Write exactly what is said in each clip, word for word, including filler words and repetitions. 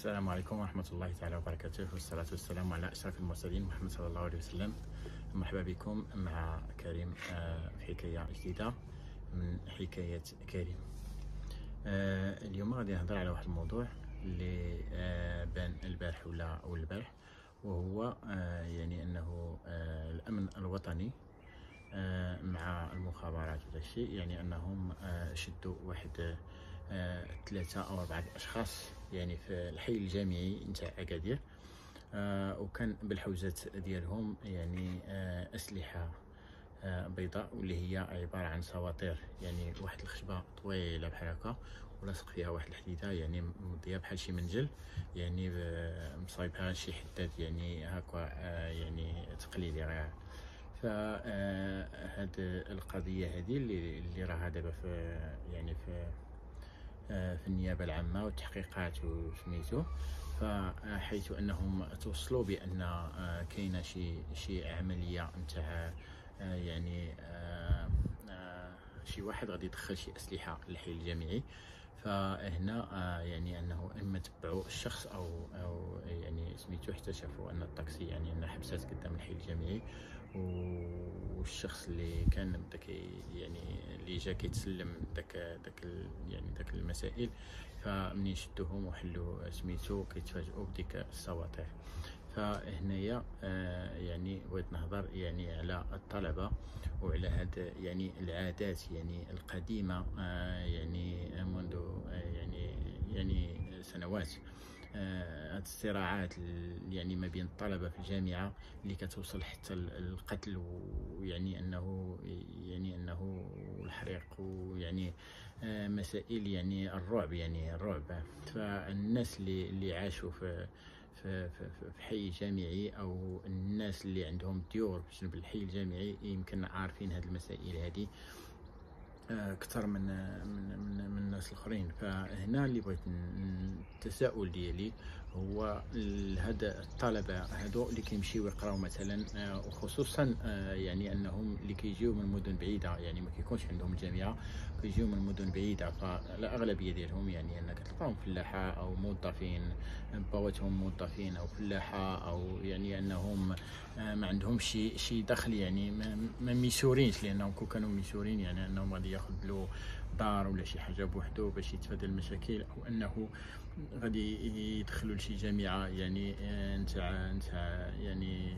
السلام عليكم ورحمة الله تعالى وبركاته، والصلاة والسلام على أشرف المرسلين محمد صلى الله عليه وسلم. مرحبا بكم مع كريم في حكاية جديدة من حكاية كريم. اليوم غادي نهضر على واحد الموضوع اللي بان البارح ولا أو البارح، وهو يعني أنه الأمن الوطني مع المخابرات ولا شيء، يعني أنهم شدوا واحد ثلاثة أو أربعة أشخاص يعني في الحي الجامعي نتاع أكادير، آه وكان بالحوزات ديالهم يعني آه أسلحة آه بيضاء، واللي هي عبارة عن سواطير، يعني واحد الخشبة طويلة بحال هكا ولاصق فيها واحد الحديدة يعني مضية بحال شي منجل، يعني مصايبها شي حداد يعني هكا آه يعني تقليدي غير. فهاد القضية هذه اللي اللي راها دابا في يعني في في النيابة العامة والتحقيقات وسميتو، فحيث انهم توصلوا بان كاينه شي شي عمليه نتاع يعني شي واحد غادي يدخل شي اسلحه للحي الجامعي. فهنا يعني انه اما تبعوا الشخص او او يعني سميتو حتى شافوا ان الطاكسي يعني ان حبسات قدام الحي الجامعي، والشخص اللي كان داك يعني اللي جا كيتسلم داك داك يعني داك المسائل، فمنين شدوهم وحلوا سميتو كيتفاجئوا بديك السواطير. فهنايا آه يعني بغيت نهضر يعني على الطلبه وعلى هاد يعني العادات يعني القديمه آه يعني منذ آه يعني يعني سنوات، هاد الصراعات يعني ما بين الطلبه في الجامعه اللي كتوصل حتى القتل، ويعني انه يعني انه الحريق، ويعني مسائل يعني الرعب يعني الرعب. فالناس اللي اللي عاشوا في في في, في حي جامعي، او الناس اللي عندهم ديور بجنب الحي الجامعي، يمكن عارفين هاد المسائل هذه اكثر من من من, من الناس الاخرين. فهنا اللي بغيت التساؤل ديالي هو هاد الطلبه هادو اللي كيمشيو يقراو مثلا، وخصوصا يعني انهم اللي كيجيو من مدن بعيده، يعني ما كيكونش عندهم الجامعه، كيجيو من مدن بعيده. فالاغلبيه ديالهم يعني انك تلقاهم فلاحه او موظفين، بواتهم موظفين او فلاحه، او يعني انهم ما عندهمش شي شي دخل، يعني ما ميسورينش، لانهم كون كانوا ميسورين يعني انهم غادي ياخذ له دار ولا شي حاجه بوحدو باش يتفادى المشاكل، او انه غادي يدخلوا لشي جامعه يعني نتاع نتاع يعني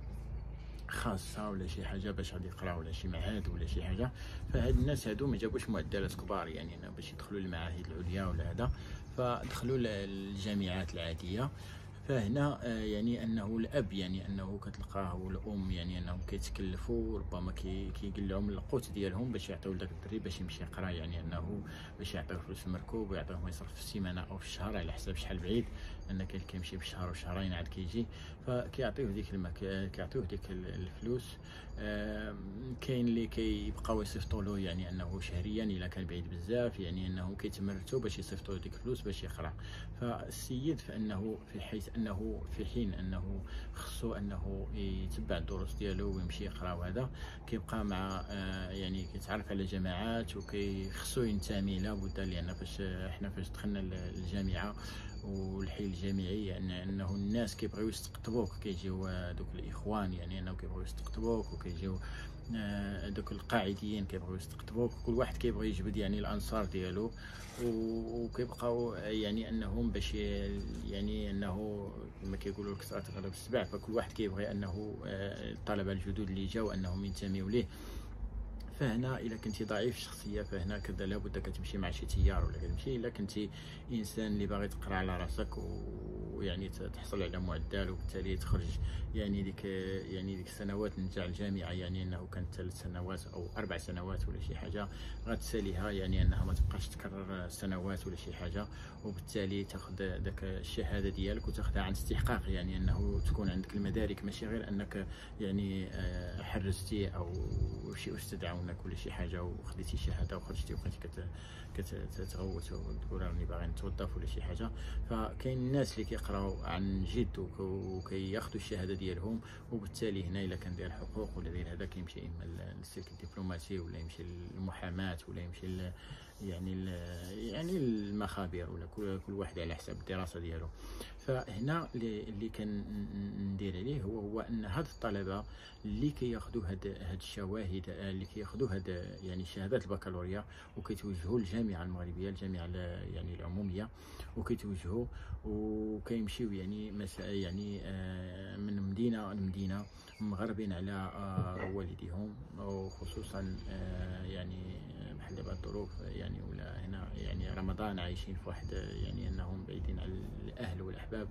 خاصه ولا شي حاجه باش غادي يقراو ولا شي معهد ولا شي حاجه. فهاد الناس هادو ما جابوش معدلات كبار يعني باش يدخلوا للمعاهد العليا ولا هذا، فدخلوا للجامعات العاديه. فهنا يعني انه الاب يعني انه كتلقاه والام يعني انهم كيتكلفوا، ربما كيقول لهم القوت ديالهم باش يعطيو لذاك الدري باش يمشي يقرا، يعني انه باش يعطيو فلوس المركوب ويعطيوه مصرف في السيمانه او في الشهر على حسب شحال بعيد، لان كاين كيمشي بشهر وشهرين عاد كيجي، فكيعطيوه ديك المك... كيعطيوه ديك الفلوس. آه كاين اللي كيبقاو يصيفطوا له يعني انه شهريا الا كان بعيد بزاف، يعني انه كيتمرتوا باش يصيفطوا ديك الفلوس باش يقرا. فالسيد فانه في حيث انه في حين انه خصو انه يتبع الدروس ديالو ويمشي يقرا، وهذا كيبقى مع آه يعني كيتعرف على جماعات وكيخصو ينتمي لابد، لان فاش احنا فاش دخلنا الجامعه والحي الجامعي يعني انه الناس كيبغيو يستقطبوك، كيجيو دوك الاخوان يعني انه كيبغيو يستقطبوك، وكيجيو آه دوك القاعديين كيبغيو يستقطبوك، كل واحد كيبغي يجبد يعني الانصار ديالو، وكيبقاو يعني انهم باش يعني انه كما كيقولوا الكثره تغلب السبع، فكل واحد كيبغي انه آه الطلبه الجدد اللي جاو انهم ينتميوا ليه. فهنا الا كنتي ضعيف الشخصيه، فهنا كذا لابد كتمشي مع شي تيار، ولا كتمشي الا كنتي انسان اللي باغي تقرا على راسك ويعني تحصل على معدل، وبالتالي تخرج يعني ديك يعني ديك السنوات نتاع الجامعه، يعني انه كانت ثلاث سنوات او اربع سنوات ولا شي حاجه، غتساليها يعني انها ما تبقاش تكرر سنوات ولا شي حاجه، وبالتالي تاخذ داك الشهاده ديالك وتاخذها عن استحقاق، يعني انه تكون عندك المدارك، ماشي غير انك يعني حرزتي او شي استاذ عاونك ولا شي حاجه وخديتي شهاده وخرجتي وبقيتي كتغوت وتقول راني باغي نتوظف ولا شي حاجه. فكاين الناس اللي كيقراو عن جد وكياخذوا الشهاده ديالهم، وبالتالي هنا الا كان داير حقوق ولا داير هذا كيمشي اما للسلك الدبلوماسي، ولا يمشي للمحاماه، ولا يمشي يعني يعني المخابر، ولا كل كل واحد على حسب الدراسه ديالو. فهنا اللي كندير عليه هو هو ان هاد الطلبه اللي كياخذوا هاد هاد الشواهد، اللي كياخذوا هاد يعني شهادات البكالوريا وكيتوجهوا للجامعه المغربيه، الجامعه يعني العموميه، وكيتوجهوا وكيمشيو يعني يعني من مدينه لمدينه مغربين على والديهم، وخصوصا يعني بحال دابا الظروف يعني ولا هنا يعني رمضان عايشين في واحد يعني انهم بعيدين على الاهل والاحباب،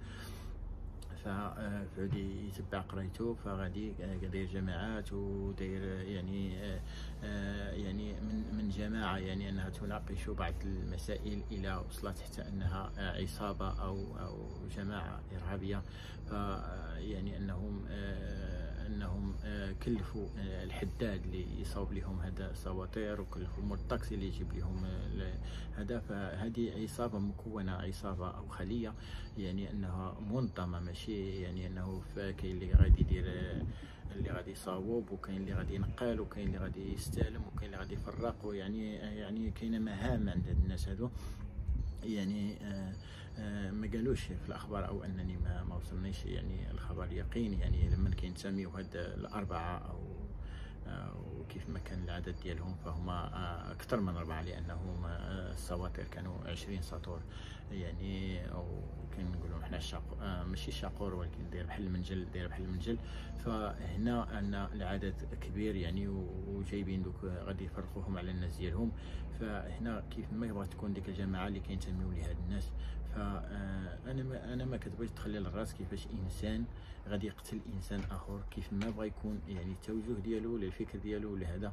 فغادي يتبع قرايته، فغادي داير جماعات وداير يعني يعني من من جماعه يعني انها تناقش بعض المسائل الى وصلت حتى انها عصابه او او جماعه ارهابيه. ف يعني انهم انهم كلفوا الحداد اللي يصاوب لهم هذا السواطير، وكلفوا الطاكسي اللي يجيب لهم هذا. فهذه عصابه مكونه، عصابه او خليه يعني انها منظمه، ماشي يعني انه كاين اللي غادي يدير اللي غادي يصاوب، وكاين اللي غادي ينقل، وكاين اللي غادي يستلم، وكاين اللي غادي يفرق، ويعني يعني كاينه مهام عند الناس هادو. يعني آه آه ما قالوش في الاخبار، او انني ما, ما وصلنيش يعني الخبر اليقين، يعني لما كينتميو هاد الاربعه او وكيف ما كان العدد ديالهم فهما اكثر من اربعه، لانهم السواطير كانوا عشرين سطور يعني، او كنقولوا حنا الشاقور ماشي الشاقور ولكن داير بحال المنجل، داير بحال المنجل. فهنا عندنا العدد كبير يعني، وجايبين دوك غادي يفرقوهم على الناس ديالهم. فهنا كيف ما يبغى تكون ديك الجماعه اللي كينتميو لهاد الناس. فانا ما انا ما كتبغيش تخلي للراس كيفاش انسان غادي يقتل انسان اخر كيف ما بغى يكون يعني التوجه ديالو ولا الفكر ديالو ولا هذا.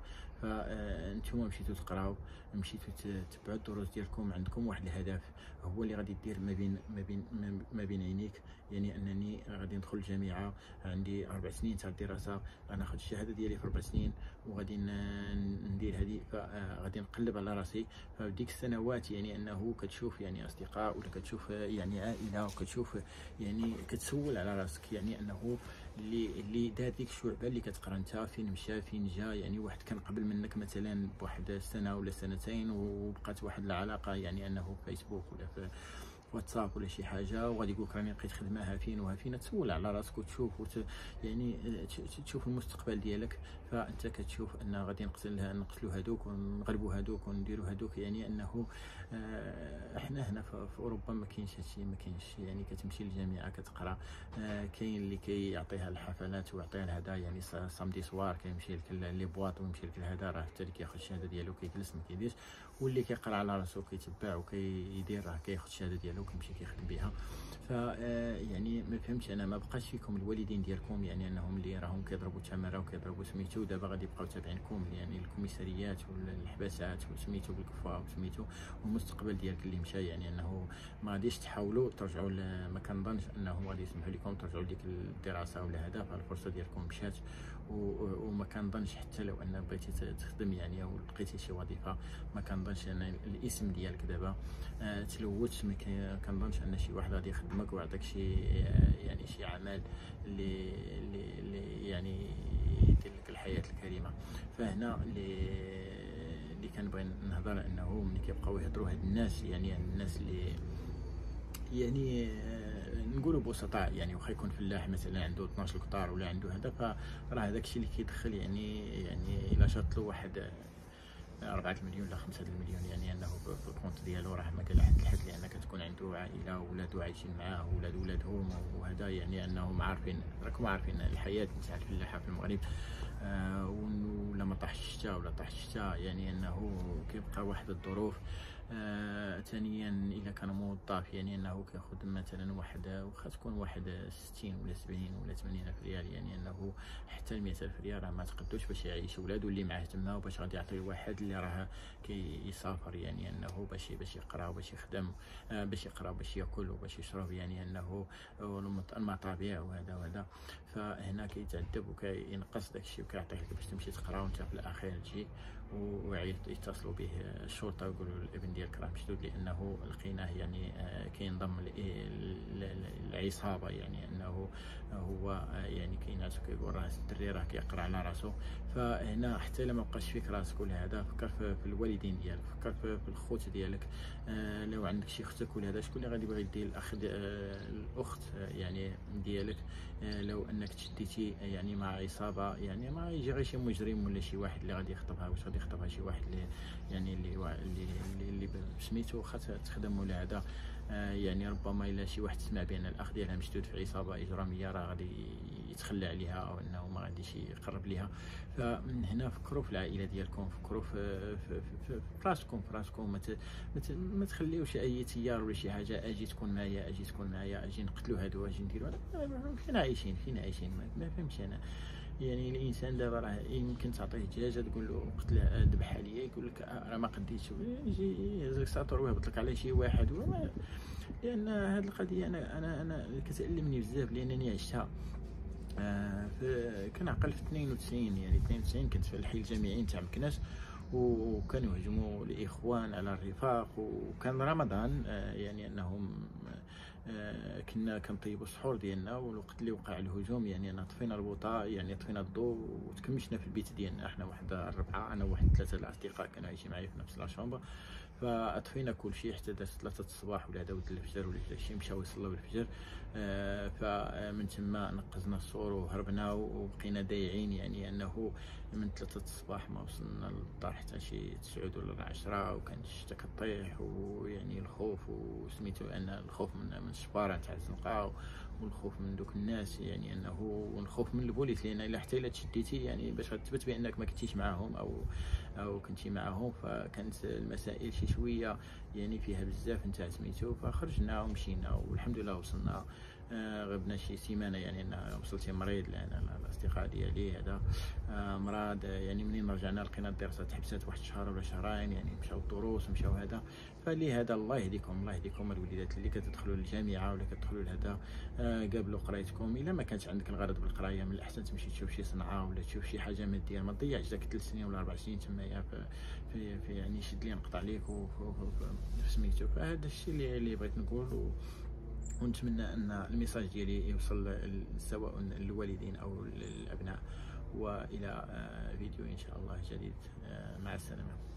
فانتم مشيتوا تقراو، مشيتوا تتبعوا الدروس ديالكم، عندكم واحد الهدف هو اللي غادي دير ما بين ما بين ما بين عينيك، يعني انني غادي ندخل الجامعه، عندي اربع سنين تاع الدراسه، غناخذ الشهاده ديالي في اربع سنين وغادي ندير هذه، فغادي نقلب على راسي. فديك السنوات يعني انه كتشوف يعني اصدقاء ولا كتشوف يعني عائله، وكتشوف يعني كتسول على راسك يعني انه اللي اللي دار ديك الشعبه اللي كتقرا انت فين مشى فين جا، يعني واحد كان قبل منك مثلا بواحد السنه ولا سنتين وبقات واحد العلاقه يعني انه في فيسبوك ولا في واتساب ولا شي حاجه، وغادي يقول لك راني لقيت خدمه ها فين وها فين، تسول على راسك وتشوف وت... يعني تشوف المستقبل ديالك. فانت كتشوف ان غادي نقتل نقتلوا هذوك ونغربوا هذوك ونديروا هذوك، يعني انه آه احنا هنا في اوروبا ما كاينش هادشي، ما كاينش يعني كتمشي للجامعه كتقرا، آه كاين اللي كيعطيها الحفلات ويعطيها الهدا يعني صامدي سوار كيمشي لك لي بواط ويمشي لك الهدا، راه حتى اللي كياخذ الشهاده ديالو كيجلس ما كيديرش، واللي كيقرا على راسو كيتبع وكيدير راه كياخذ الشهاده ديالو كيمشي كيخدم بها. ف يعني ما فهمتش انا، ما بقاش فيكم الوالدين ديالكم يعني انهم اللي راهم كيضربوا التماره وكيضربوا سميتو، دابا غادي يبقاو تابعينكم يعني الكوميساريات والحباسات وسميتو بالكفا وسميتو، والمستقبل ديالك اللي مشى يعني انه ما غاديش تحاولوا ترجعوا، ما كنظنش انهم غادي يسمحوا لكم ترجعوا لديك الدراسه ولا هذا، فالفرصه ديالكم مشات. وما كنظنش حتى لو ان بغيتي تخدم يعني او لقيتي شي وظيفه، ما كنظنش ان الاسم ديالك دابا آه تلوث، ما كنظنش ان شي واحد غادي يخدمك ويعطيك شي آه يعني شي عمل اللي اللي, اللي يعني يدير لك الحياه الكريمه. فهنا اللي اللي كنبغي نهضر انه ملي كيبقاو يهضروا هاد الناس يعني الناس اللي يعني نقولوا بسطاء، يعني واخا يكون فلاح مثلا عنده اثناش هكتار ولا عنده هذا، فراه هذاك الشيء اللي كيدخل يعني يعني الا شاط له واحد أربعة المليون ولا خمسة المليون يعني انه في الكونت ديالو راه ما كاين حد الحد، لان كتكون عنده عائله وولادو عايشين معاه وولاد ولادهم، وهذا يعني انهم عارفين، راكم عارفين الحياه تاع الفلاحه في المغرب. آه ولا ما طاحش الشتاء ولا طاح الشتاء يعني انه كيبقى واحد الظروف. آه ثانيا الا كان موظف يعني انه كياخذ مثلا واحد واخا تكون واحد ستين ولا سبعين ولا ثمانين الف ريال، يعني انه حتى المئة الف ريال راه ما تقدوش باش يعيش ولادو اللي معاه تما، وباش غادي يعطي واحد اللي راه كيسافر يعني انه باش باش يقرا وباش يخدم، آه باش يقرا باش ياكل وباش يشرب، يعني انه المطابع وهذا وهذا. فهنا كيتعذب وكينقص داكشي وكيعطيه لك باش تمشي تقرا، وانت في الاخير تجي ويتصلوا به الشرطه ويقولوا الابن ديالك راه مشدود لانه لقيناه يعني كينضم العصابه، يعني انه هو يعني كاين ناس كيقول راه الدري راه كيقرا على راسو. فهنا حتى ما بقاش فيك راسك ولا هذا، فكر في الوالدين ديالك، فكر في الخوت ديالك. آه لو عندك شي اختك ولا هذا، شكون اللي غادي يبغي يدي الاخ دي آه الاخت آه يعني ديالك؟ آه لو انك تشديتي يعني مع عصابه، يعني ما يجي غير شي مجرم ولا شي واحد اللي غادي يخطبها، واش غادي يخطبها شي واحد اللي يعني اللي اللي اللي, اللي سميتو واخا تخدم ولا هذا. آه يعني ربما الا شي واحد سمع بان الاخ ديالها مشدود في عصابه اجراميه، راه غادي يتخلى عليها او انه ما غاديش يقرب ليها. فمن هنا فكروا في العائله ديالكم، فكروا في في, في, في راسكم في راسكم ما ما تخليوش اي تيار ولا شي حاجه اجي تكون معايا اجي تكون معايا اجي نقتلوا هادو اجي نديروا. فين عايشين فين عايشين ما فهمتش انا. يعني الانسان دابا راه يمكن تعطيه دجاجه تقول له قتل ذبح عليا، يقول لك راه ما قديتش، يجي يهز لك ساطور ويهبط لك على شي واحد. لان هذه القضيه انا انا انا كتألمني بزاف لانني عشتها. آه كنعقل في اثنين وتسعين، يعني اثنين وتسعين كنت في الحي الجامعي نتاع مكناس، وكانوا يهجموا الاخوان على الرفاق، وكان رمضان. آه يعني انهم آه كنا كنطيبوا السحور ديالنا، والوقت اللي وقع الهجوم يعني انا طفينا البوطه، يعني طفينا الضوء وتكمشنا في البيت ديالنا، احنا واحد الربعه، انا وواحد ثلاثه الاصدقاء كانوا عايشين معايا في نفس لاشومبر. فاطفينا كل شيء حتى دازت ثلاثة الصباح ولا داود الفجر ولا شي مشاو يصلوا الفجر. آه فمن تما نقزنا السور وهربنا وبقينا دايعين، يعني انه من ثلاثة الصباح ما وصلنا للدار حتى شي تسعود ولا عشرة، وكان الشتا كطيح، ويعني الخوف وسميتو ان الخوف من من الشباره تاع الزنقه، والخوف من دوك الناس، يعني انه والخوف من البوليس، لان الا حتى الا تشديتي يعني باش غتثبت بانك ما كنتيش معاهم او او كنتي معاهم. فكانت المسائل شي شويه يعني فيها بزاف نتاع سميتو. فخرجنا ومشينا والحمد لله وصلنا. آه غبنا شي سيمانه، يعني انا وصلت مريض لان الاصدقاء ديالي هذا آه مرض. يعني منين رجعنا لقينا الدراسه تحبست واحد الشهر ولا شهرين، يعني مشاو الدروس مشاو هذا. فلهذا الله يهديكم الله يهديكم الوليدات اللي كتدخلوا للجامعه ولا كتدخلوا لهذا. آه قابلوا قرايتكم، الا ما كانش عندك الغرض بالقرايه من الاحسن تمشي تشوف شي صنعه ولا تشوف شي حاجه ماديه، ما تضيعش داك ثلاث سنين ولا اربع سنين تمايا في, في, في يعني شد لي نقطع عليك وسميتو. فهذا الشيء اللي, اللي بغيت نقول، ونتمنى ان الميساج ديالي يوصل سواء للوالدين او للابناء. والى فيديو ان شاء الله جديد، مع السلامه.